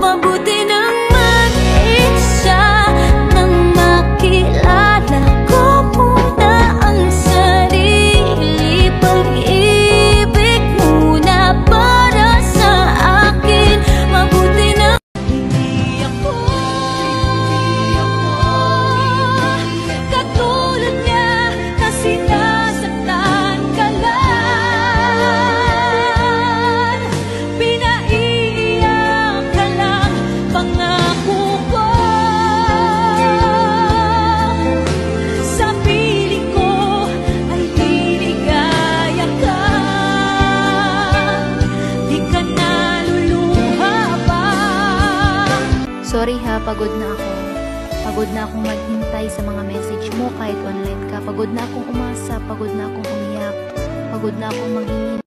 mabuti nang mag-isa, nang makilala ko muna ang sarili. Pag-ibig muna para sa akin, mabuti na hindi ako katulad niya na sinasaktan ka lang. Pinaiiyak ka lang, pangako ko sa piling ko ay liligaya ka. Di ka naluluha pa. Sorry ha, pagod na ako. Pagod na akong maghintay sa mga message mo kahit online ka. Pagod na akong umasa, pagod na akong umiyak. Pagod na akong maghingi